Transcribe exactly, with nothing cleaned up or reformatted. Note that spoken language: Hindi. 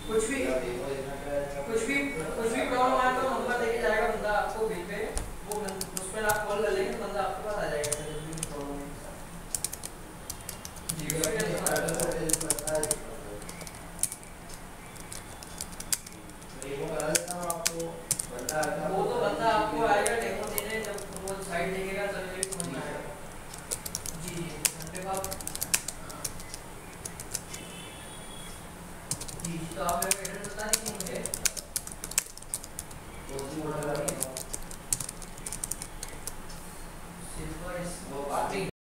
कुछ भी कुछ भी कुछ भी प्रॉब्लम आए तो नंबर लेके जाएगा बंदा आपको बिल पे, वो उस पर आप कॉल कर लेंगे, बंदा आपके पास आ जाएगा जब भी प्रॉब्लम है। जी वो तो बंदा आपको आएगा डेमो देने, जब वो साइट देखेगा तब ये समझ में आएगा। जी जी घंटे बाद जी। तो आप मेरे को एड्रेस बता दीजिए मुझे।